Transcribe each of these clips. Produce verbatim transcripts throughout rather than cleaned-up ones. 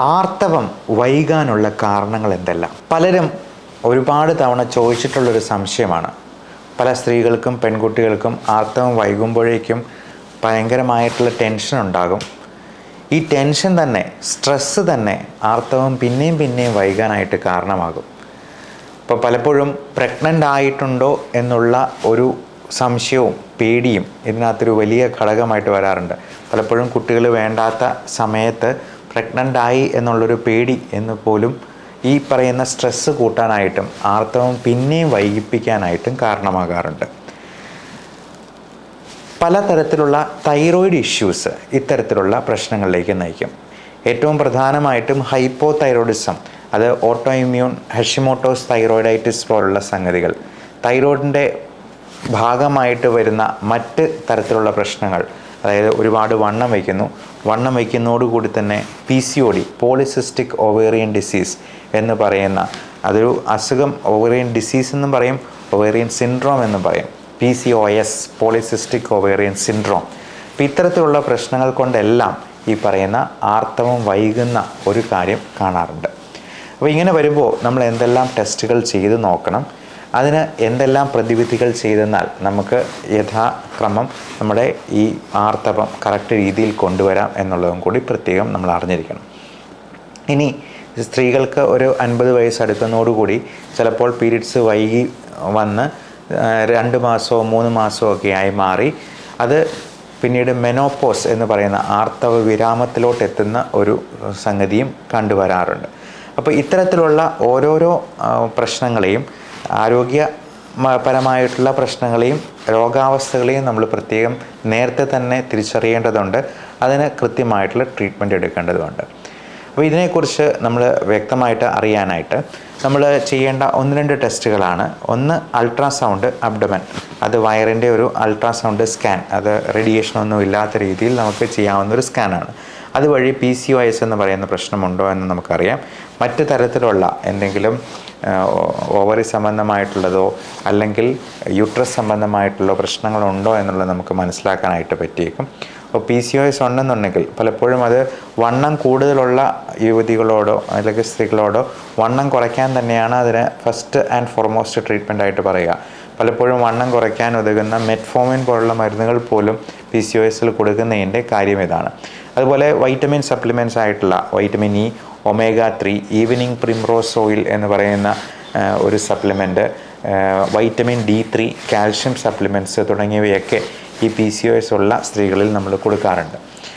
ആർത്തവം വൈകാനുള്ള കാരണങ്ങൾ എന്തെല്ലാം? പലരും ഒരുപാട് തവണ ചോദിച്ചിട്ടുള്ളൊരു സംശയമാണ്. പല സ്ത്രീകൾക്കും പെൺകുട്ടികൾക്കും ആർത്തവം വൈകുമ്പോഴേക്കും ഭയങ്കരമായിട്ടുള്ള ടെൻഷൻ ഉണ്ടാകും. ഈ ടെൻഷൻ തന്നെ, സ്ട്രെസ്സ് തന്നെ ആർത്തവം പിന്നെയും പിന്നെയും വൈകാനായിട്ട് കാരണമാകും. ഇപ്പോൾ പലപ്പോഴും പ്രഗ്നൻ്റ് ആയിട്ടുണ്ടോ എന്നുള്ള ഒരു സംശയവും പേടിയും ഇതിനകത്തൊരു വലിയ ഘടകമായിട്ട് വരാറുണ്ട്. പലപ്പോഴും കുട്ടികൾ വേണ്ടാത്ത സമയത്ത് പ്രഗ്നൻ്റ് ആയി എന്നുള്ളൊരു പേടി എന്ന് പോലും ഈ പറയുന്ന സ്ട്രെസ്സ് കൂട്ടാനായിട്ടും ആർത്തവം പിന്നെയും വൈകിപ്പിക്കാനായിട്ടും കാരണമാകാറുണ്ട്. പലതരത്തിലുള്ള തൈറോയിഡ് ഇഷ്യൂസ് ഇത്തരത്തിലുള്ള പ്രശ്നങ്ങളിലേക്ക് നയിക്കും. ഏറ്റവും പ്രധാനമായിട്ടും ഹൈപ്പോ തൈറോയിഡിസം, അത് ഓട്ടോ ഇമ്മ്യൂൺ ഹഷിമോട്ടോസ് തൈറോയിഡൈറ്റിസ് പോലുള്ള സംഗതികൾ, തൈറോയിഡിൻ്റെ ഭാഗമായിട്ട് വരുന്ന മറ്റ് തരത്തിലുള്ള പ്രശ്നങ്ങൾ, അതായത് ഒരുപാട് വണ്ണം വയ്ക്കുന്നു, വണ്ണം വയ്ക്കുന്നതോടുകൂടി തന്നെ P C O D, polycystic ovarian disease എന്ന് പറയുന്ന അതൊരു അസുഖം, ഒവേറിയൻ ഡിസീസ് എന്നും പറയും, ഒവേറിയൻ സിൻഡ്രോം എന്നും പറയും, P C O S, polycystic ovarian syndrome. അപ്പോൾ ഇത്തരത്തിലുള്ള പ്രശ്നങ്ങൾ കൊണ്ടെല്ലാം ഈ പറയുന്ന ആർത്തവം വൈകുന്ന ഒരു കാര്യം കാണാറുണ്ട്. അപ്പോൾ ഇങ്ങനെ വരുമ്പോൾ നമ്മൾ എന്തെല്ലാം ടെസ്റ്റുകൾ ചെയ്ത് നോക്കണം, അതിന് എന്തെല്ലാം പ്രതിവിധികൾ ചെയ്തെന്നാൽ നമുക്ക് യഥാക്രമം നമ്മുടെ ഈ ആർത്തവം കറക്റ്റ് രീതിയിൽ കൊണ്ടുവരാം എന്നുള്ളതും കൂടി പ്രത്യേകം നമ്മൾ അറിഞ്ഞിരിക്കണം. ഇനി സ്ത്രീകൾക്ക് ഒരു അൻപത് വയസ്സെടുക്കുന്നതോടുകൂടി ചിലപ്പോൾ പീരീഡ്സ് വൈകി വന്ന് രണ്ട് മാസമോ മൂന്ന് മാസമോ ഒക്കെ ആയി മാറി അത് പിന്നീട് മെനോപോസ് എന്ന് പറയുന്ന ആർത്തവ വിരാമത്തിലോട്ട് എത്തുന്ന ഒരു സംഗതിയും കണ്ടുവരാറുണ്ട്. അപ്പോൾ ഇത്തരത്തിലുള്ള ഓരോരോ പ്രശ്നങ്ങളെയും, ആരോഗ്യപരമായിട്ടുള്ള പ്രശ്നങ്ങളെയും രോഗാവസ്ഥകളെയും നമ്മൾ പ്രത്യേകം നേരത്തെ തന്നെ തിരിച്ചറിയേണ്ടതുണ്ട്. അതിന് കൃത്യമായിട്ടുള്ള ട്രീറ്റ്മെൻറ്റ് എടുക്കേണ്ടതുണ്ട്. അപ്പോൾ ഇതിനെക്കുറിച്ച് നമ്മൾ വ്യക്തമായിട്ട് അറിയാനായിട്ട് നമ്മൾ ചെയ്യേണ്ട ഒന്ന് രണ്ട് ടെസ്റ്റുകളാണ്. ഒന്ന് അൾട്രാസൗണ്ട് അബ്ഡമൻ, അത് വയറിൻ്റെ ഒരു അൾട്രാസൗണ്ട് സ്കാൻ, അത് റേഡിയേഷനൊന്നും ഇല്ലാത്ത രീതിയിൽ നമുക്ക് ചെയ്യാവുന്നൊരു സ്കാനാണ്. അതുവഴി പി സി ഒ എസ് എന്ന് പറയുന്ന പ്രശ്നമുണ്ടോ എന്ന് നമുക്കറിയാം. മറ്റ് തരത്തിലുള്ള എന്തെങ്കിലും ഓവറി സംബന്ധമായിട്ടുള്ളതോ അല്ലെങ്കിൽ യൂട്രസ് സംബന്ധമായിട്ടുള്ള പ്രശ്നങ്ങളുണ്ടോ എന്നുള്ളത് നമുക്ക് മനസ്സിലാക്കാനായിട്ട് പറ്റിയേക്കും. അപ്പോൾ പി സി ഒ എസ് ഉണ്ടെന്നുണ്ടെങ്കിൽ പലപ്പോഴും അത് വണ്ണം കൂടുതലുള്ള യുവതികളോടോ അല്ലെങ്കിൽ സ്ത്രീകളോടോ വണ്ണം കുറയ്ക്കാൻ തന്നെയാണ് അതിന് ഫസ്റ്റ് ആൻഡ് ഫോർമോസ്റ്റ് ട്രീറ്റ്മെൻ്റ് ആയിട്ട് പറയുക. പലപ്പോഴും വണ്ണം കുറയ്ക്കാൻ ഉതകുന്ന മെറ്റ്ഫോമിൻ പോലുള്ള മരുന്നുകൾ പോലും പി സി ഒ എസിൽ കൊടുക്കുന്നതിൻ്റെ കാര്യം ഇതാണ്. അതുപോലെ വൈറ്റമിൻ സപ്ലിമെൻറ്റ്സ് ആയിട്ടുള്ള vitamin E, omega three, evening primrose oil എന്ന് പറയുന്ന ഒരു supplement, vitamin D three, calcium supplements തുടങ്ങിയവയൊക്കെ ഈ പി സി ഒ എസ് ഉള്ള സ്ത്രീകളിൽ നമ്മൾ കൊടുക്കാറുണ്ട്.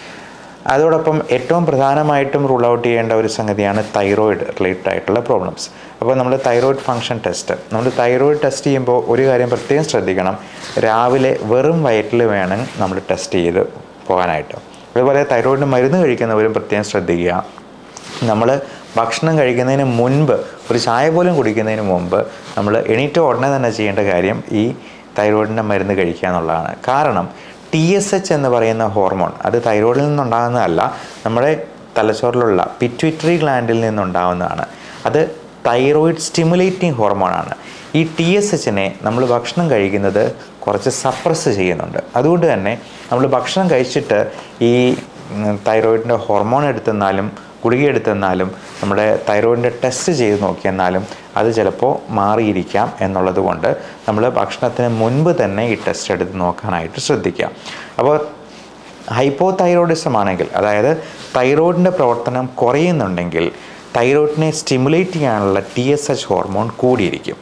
അതോടൊപ്പം ഏറ്റവും പ്രധാനമായിട്ടും റൂൾ ഔട്ട് ചെയ്യേണ്ട ഒരു സംഗതിയാണ് തൈറോയിഡ് റിലേറ്റഡ് ആയിട്ടുള്ള പ്രോബ്ലംസ്. അപ്പോൾ നമ്മൾ തൈറോയിഡ് ഫങ്ഷൻ ടെസ്റ്റ്, നമ്മൾ തൈറോയിഡ് ടെസ്റ്റ് ചെയ്യുമ്പോൾ ഒരു കാര്യം പ്രത്യേകം ശ്രദ്ധിക്കണം, രാവിലെ വെറും വയറ്റിൽ വേണം നമ്മൾ ടെസ്റ്റ് ചെയ്ത് പോകാനായിട്ട്. അതുപോലെ തൈറോയിഡിന് മരുന്ന് കഴിക്കുന്നവരും പ്രത്യേകം ശ്രദ്ധിക്കുക, നമ്മൾ ഭക്ഷണം കഴിക്കുന്നതിന് മുൻപ്, ഒരു ചായ പോലും കുടിക്കുന്നതിന് മുമ്പ് നമ്മൾ എണീറ്റ ഉടനെ തന്നെ ചെയ്യേണ്ട കാര്യം ഈ തൈറോയിഡിൻ്റെ മരുന്ന് കഴിക്കുക എന്നുള്ളതാണ്. കാരണം ടി എസ് എച്ച് എന്ന് പറയുന്ന ഹോർമോൺ, അത് തൈറോയിഡിൽ നിന്നുണ്ടാകുന്നതല്ല, നമ്മുടെ തലച്ചോറിലുള്ള പിറ്റ്യൂട്ടറി ഗ്ലാൻഡിൽ നിന്നുണ്ടാകുന്നതാണ്. അത് തൈറോയിഡ് സ്റ്റിമുലേറ്റിംഗ് ഹോർമോണാണ്. ഈ ടി എസ് എച്ചിനെ നമ്മൾ ഭക്ഷണം കഴിക്കുന്നത് കുറച്ച് സപ്രസ് ചെയ്യുന്നുണ്ട്. അതുകൊണ്ട് തന്നെ നമ്മൾ ഭക്ഷണം കഴിച്ചിട്ട് ഈ തൈറോയിഡിൻ്റെ ഹോർമോൺ എടുത്തെന്നാലും ഗുളിക എടുത്തെന്നാലും നമ്മുടെ തൈറോയിഡിൻ്റെ ടെസ്റ്റ് ചെയ്ത് നോക്കിയെന്നാലും അത് ചിലപ്പോൾ മാറിയിരിക്കാം എന്നുള്ളത് കൊണ്ട് നമ്മൾ ഭക്ഷണത്തിന് മുൻപ് തന്നെ ഈ ടെസ്റ്റ് എടുത്ത് നോക്കാനായിട്ട് ശ്രദ്ധിക്കുക. അപ്പോൾ ഹൈപ്പോ തൈറോയിഡിസം ആണെങ്കിൽ, അതായത് തൈറോയിഡിൻ്റെ പ്രവർത്തനം കുറയുന്നുണ്ടെങ്കിൽ തൈറോയിഡിനെ സ്റ്റിമുലേറ്റ് ചെയ്യാനുള്ള ടി എസ് എച്ച് ഹോർമോൺ കൂടിയിരിക്കും.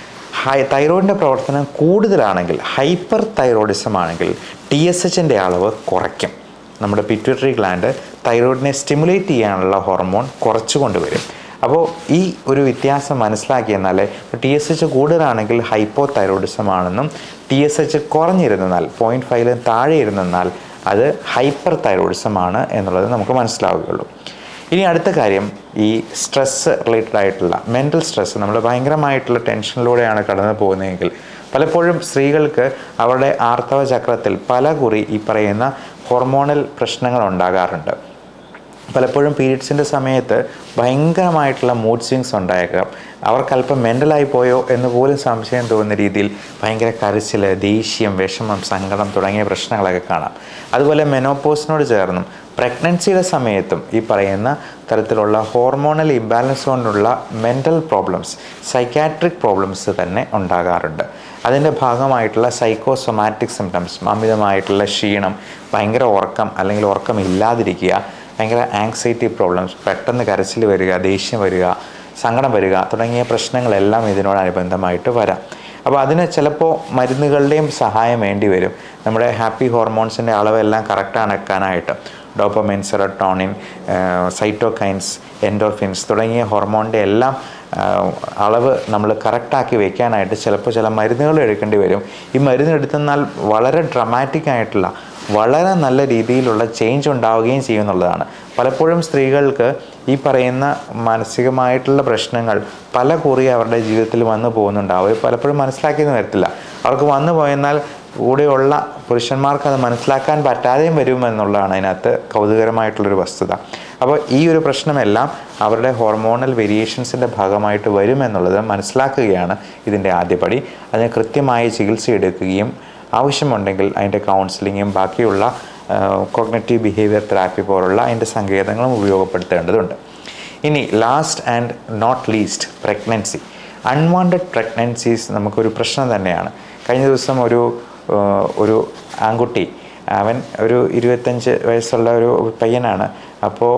ഹൈ തൈറോയിഡിൻ്റെ പ്രവർത്തനം കൂടുതലാണെങ്കിൽ, ഹൈപ്പർ തൈറോയിഡിസം ആണെങ്കിൽ ടി എസ് എച്ചിൻ്റെ അളവ് കുറയ്ക്കും. നമ്മുടെ പിറ്റ്യൂട്ടറി ഗ്ലാൻഡ് തൈറോയിഡിനെ സ്റ്റിമുലേറ്റ് ചെയ്യാനുള്ള ഹോർമോൺ കുറച്ച് കൊണ്ടുവരും. അപ്പോൾ ഈ ഒരു വ്യത്യാസം മനസ്സിലാക്കിയെന്നാൽ ടി എസ് എച്ച് കൂടുതലാണെങ്കിൽ ഹൈപ്പോ തൈറോയിഡിസം ആണെന്നും ടി എസ് എച്ച് കുറഞ്ഞിരുന്നാൽ, പോയിൻറ്റ് ഫൈവിലും താഴെ ഇരുന്നാൽ അത് ഹൈപ്പർ തൈറോയിഡിസം ആണ് എന്നുള്ളത് നമുക്ക് മനസ്സിലാവുകയുള്ളൂ. ഇനി അടുത്ത കാര്യം, ഈ സ്ട്രെസ്സ് റിലേറ്റഡ് ആയിട്ടുള്ള മെൻ്റൽ സ്ട്രെസ്സ്, നമ്മൾ ഭയങ്കരമായിട്ടുള്ള ടെൻഷനിലൂടെയാണ് കടന്നു പോകുന്നതെങ്കിൽ പലപ്പോഴും സ്ത്രീകൾക്ക് അവരുടെ ആർത്തവ ചക്രത്തിൽ പല കുറി ഈ പറയുന്ന ഹോർമോണൽ പ്രശ്നങ്ങൾ ഉണ്ടാകാറുണ്ട്. പലപ്പോഴും പീരീഡ്സിൻ്റെ സമയത്ത് ഭയങ്കരമായിട്ടുള്ള മൂഡ് സ്വിങ്സ് ഉണ്ടായേക്കാം. അവർക്കല്പം മെൻ്റലായി പോയോ എന്ന് പോലും സംശയം തോന്നുന്ന രീതിയിൽ ഭയങ്കര കരച്ചിൽ, ദേഷ്യം, വിഷമം, സങ്കടം തുടങ്ങിയ പ്രശ്നങ്ങളൊക്കെ കാണാം. അതുപോലെ മെനോപോസിനോട് ചേർന്നും പ്രഗ്നൻസിയുടെ സമയത്തും ഈ പറയുന്ന തരത്തിലുള്ള ഹോർമോണൽ ഇംബാലൻസ് കൊണ്ടുള്ള മെൻ്റൽ പ്രോബ്ലംസ്, സൈക്കാട്രിക് പ്രോബ്ലംസ് തന്നെ ഉണ്ടാകാറുണ്ട്. അതിൻ്റെ ഭാഗമായിട്ടുള്ള സൈക്കോസൊമാറ്റിക് സിംറ്റംസ്, അമിതമായിട്ടുള്ള ക്ഷീണം, ഭയങ്കര ഉറക്കം അല്ലെങ്കിൽ ഉറക്കം ഇല്ലാതിരിക്കുക, ഭയങ്കര ആങ്സൈറ്റി പ്രോബ്ലംസ്, പെട്ടെന്ന് കരച്ചിൽ വരിക, ദേഷ്യം വരിക, സങ്കടം വരിക തുടങ്ങിയ പ്രശ്നങ്ങളെല്ലാം ഇതിനോടനുബന്ധമായിട്ട് വരാം. അപ്പോൾ അതിന് ചിലപ്പോൾ മരുന്നുകളുടെയും സഹായം വേണ്ടി വരും. നമ്മുടെ ഹാപ്പി ഹോർമോൺസിൻ്റെ അളവെല്ലാം കറക്റ്റാണ് വെക്കാനായിട്ട് ഡോപ്പമൈൻ, സെറോട്ടോണിൻ, സൈറ്റോകൈൻസ്, എൻഡോർഫിൻസ് തുടങ്ങിയ ഹോർമോണിൻ്റെ എല്ലാം അളവ് നമ്മൾ കറക്റ്റാക്കി വെക്കാനായിട്ട് ചിലപ്പോൾ ചില മരുന്നുകൾ എടുക്കേണ്ടി വരും. ഈ മരുന്ന് എടുത്തെന്നാൽ വളരെ ഡ്രമാറ്റിക് ആയിട്ടുള്ള വളരെ നല്ല രീതിയിലുള്ള ചേഞ്ച് ഉണ്ടാവുകയും ചെയ്യുന്നുള്ളതാണ്. പലപ്പോഴും സ്ത്രീകൾക്ക് ഈ പറയുന്ന മാനസികമായിട്ടുള്ള പ്രശ്നങ്ങൾ പല കുറി അവരുടെ ജീവിതത്തിൽ വന്നു പോകുന്നുണ്ടാവും. അവർ പലപ്പോഴും മനസ്സിലാക്കിയെന്ന് വരത്തില്ല. അവർക്ക് വന്നു പോയെന്നാൽ കൂടെയുള്ള പുരുഷന്മാർക്ക് അത് മനസ്സിലാക്കാൻ പറ്റാതെയും വരുമെന്നുള്ളതാണ് അതിനകത്ത് കൗതുകരമായിട്ടുള്ളൊരു വസ്തുത. അപ്പോൾ ഈ ഒരു പ്രശ്നമെല്ലാം അവരുടെ ഹോർമോണൽ വേരിയേഷൻസിൻ്റെ ഭാഗമായിട്ട് വരുമെന്നുള്ളത് മനസ്സിലാക്കുകയാണ് ഇതിൻ്റെ ആദ്യപടി. അതിന് കൃത്യമായി ചികിത്സ എടുക്കുകയും ആവശ്യമുണ്ടെങ്കിൽ അതിൻ്റെ കൗൺസിലിങ്ങും ബാക്കിയുള്ള കോഗ്നിറ്റീവ് ബിഹേവിയർ തെറാപ്പി പോലുള്ള അതിൻ്റെ സങ്കേതങ്ങളും ഉപയോഗപ്പെടുത്തേണ്ടതുണ്ട്. ഇനി last and not least, pregnancy. Unwanted pregnancies നമുക്കൊരു പ്രശ്നം തന്നെയാണ്. കഴിഞ്ഞ ദിവസം ഒരു ഒരു ആൺകുട്ടി, അവൻ ഒരു ഇരുപത്തഞ്ച് വയസ്സുള്ള ഒരു പയ്യനാണ്. അപ്പോൾ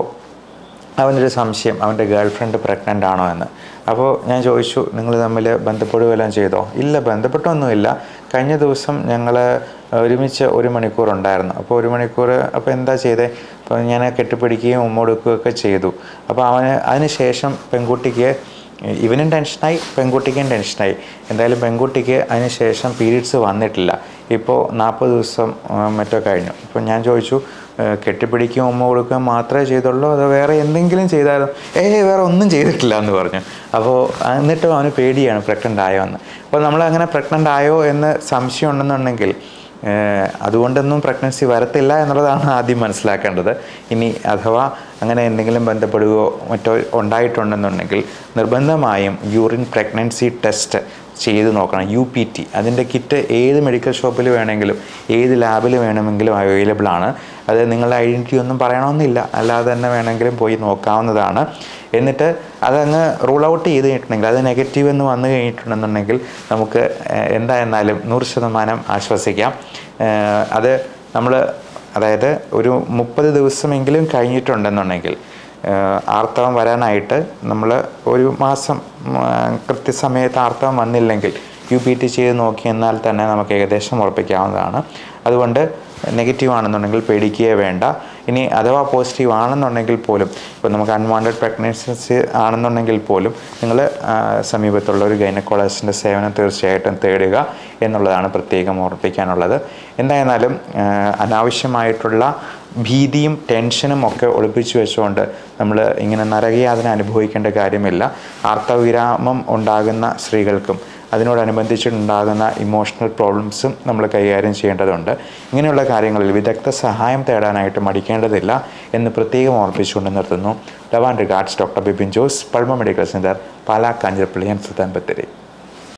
അവനൊരു സംശയം, അവൻ്റെ ഗേൾ ഫ്രണ്ട് പ്രഗ്നൻ്റ് ആണോ എന്ന്. അപ്പോൾ ഞാൻ ചോദിച്ചു, നിങ്ങൾ തമ്മിൽ ബന്ധപ്പെടുകയെല്ലാം ചെയ്തോ? ഇല്ല, ബന്ധപ്പെട്ടൊന്നുമില്ല. കഴിഞ്ഞ ദിവസം ഞങ്ങൾ ഒരുമിച്ച് ഒരു മണിക്കൂർ ഉണ്ടായിരുന്നു. അപ്പോൾ ഒരു മണിക്കൂർ അപ്പോൾ എന്താ ചെയ്തേ? അപ്പോൾ ഞാൻ കെട്ടിപ്പിടിക്കുകയും ഉമ്മൊടുക്കുകയൊക്കെ ചെയ്തു. അപ്പോൾ അവന് അതിന് ശേഷം പെൺകുട്ടിക്ക്, ഇവനും ടെൻഷനായി, പെൺകുട്ടിക്കും ടെൻഷനായി. എന്തായാലും പെൺകുട്ടിക്ക് അതിന് ശേഷം പീരീഡ്സ് വന്നിട്ടില്ല. ഇപ്പോൾ നാൽപ്പത് ദിവസം മറ്റോ കഴിഞ്ഞു. അപ്പോൾ ഞാൻ ചോദിച്ചു, കെട്ടിപ്പിടിക്കുകയും ഉമ്മ കൊടുക്കുകയും മാത്രമേ ചെയ്തുള്ളൂ, അതോ വേറെ എന്തെങ്കിലും ചെയ്താലോ? ഏയ് വേറെ ഒന്നും ചെയ്തിട്ടില്ല എന്ന് പറഞ്ഞു. അപ്പോൾ എന്നിട്ടും അവന് പേടിയാണ് പ്രഗ്നൻ്റ് ആയോ എന്ന്. അപ്പോൾ നമ്മളങ്ങനെ പ്രഗ്നൻ്റ് ആയോ എന്ന് സംശയം ഉണ്ടെന്നുണ്ടെങ്കിൽ അതുകൊണ്ടൊന്നും പ്രഗ്നൻസി വരത്തില്ല എന്നുള്ളതാണ് ആദ്യം മനസ്സിലാക്കേണ്ടത്. ഇനി അഥവാ അങ്ങനെ എന്തെങ്കിലും ബന്ധപ്പെടുകയോ മറ്റോ ഉണ്ടായിട്ടുണ്ടെന്നുണ്ടെങ്കിൽ നിർബന്ധമായും യൂറിൻ പ്രഗ്നൻസി ടെസ്റ്റ് ചെയ്ത് നോക്കണം. യു പി ടി, അതിൻ്റെ കിറ്റ് ഏത് മെഡിക്കൽ ഷോപ്പിൽ വേണമെങ്കിലും ഏത് ലാബിൽ വേണമെങ്കിലും അവൈലബിൾ ആണ്. അത് നിങ്ങളുടെ ഐഡൻറ്റിറ്റി ഒന്നും പറയണമെന്നില്ല, അല്ലാതെ തന്നെ വേണമെങ്കിലും പോയി നോക്കാവുന്നതാണ്. എന്നിട്ട് അതങ്ങ് റൂൾ ഔട്ട് ചെയ്ത് കഴിഞ്ഞിട്ടുണ്ടെങ്കിൽ, അത് നെഗറ്റീവ് എന്ന് വന്നു കഴിഞ്ഞിട്ടുണ്ടെന്നുണ്ടെങ്കിൽ നമുക്ക് എന്തായിരുന്നാലും നൂറ് ശതമാനം ആശ്വസിക്കാം. അത് നമ്മൾ അതായത് ഒരു മുപ്പത് ദിവസമെങ്കിലും കഴിഞ്ഞിട്ടുണ്ടെന്നുണ്ടെങ്കിൽ ആർത്തവം വരാനായിട്ട് നമ്മൾ ഒരു മാസം കൃത്യസമയത്ത് ആർത്തവം വന്നില്ലെങ്കിൽ യു പി ടി ചെയ്ത് നോക്കിയെന്നാൽ തന്നെ നമുക്ക് ഏകദേശം ഉറപ്പിക്കാവുന്നതാണ്. അതുകൊണ്ട് നെഗറ്റീവ് ആണെന്നുണ്ടെങ്കിൽ പേടിക്കുകയേ വേണ്ട. ഇനി അഥവാ പോസിറ്റീവ് ആണെന്നുണ്ടെങ്കിൽ പോലും, ഇപ്പോൾ നമുക്ക് അൺവാണ്ടഡ് പ്രഗ്നൻസി ആണെന്നുണ്ടെങ്കിൽ പോലും നിങ്ങൾ സമീപത്തുള്ള ഒരു ഗൈനക്കോളജിസ്റ്റിൻ്റെ സേവനം തീർച്ചയായിട്ടും തേടുക എന്നുള്ളതാണ് പ്രത്യേകം ഓർമ്മിപ്പിക്കാനുള്ളത്. എന്തായിരുന്നാലും അനാവശ്യമായിട്ടുള്ള ഭീതിയും ടെൻഷനും ഒക്കെ ഒളിപ്പിച്ചു വെച്ചുകൊണ്ട് നമ്മൾ ഇങ്ങനെ നരകയാതന അനുഭവിക്കേണ്ട കാര്യമില്ല. ആർത്തവവിരാമം ഉണ്ടാകുന്ന സ്ത്രീകൾക്കും അതിനോടനുബന്ധിച്ചുണ്ടാകുന്ന ഇമോഷണൽ പ്രോബ്ലംസും നമ്മൾ കൈകാര്യം ചെയ്യേണ്ടതുണ്ട്. ഇങ്ങനെയുള്ള കാര്യങ്ങളിൽ വിദഗ്ധ സഹായം തേടാനായിട്ട് മടിക്കേണ്ടതില്ല എന്ന് പ്രത്യേകം ഓർമ്മിപ്പിച്ചുകൊണ്ട് നിർത്തുന്നു. Love and regards, doctor Bipin Jose, Pulma medical centre, Pala, Kanjirappally and Sultan Bathery.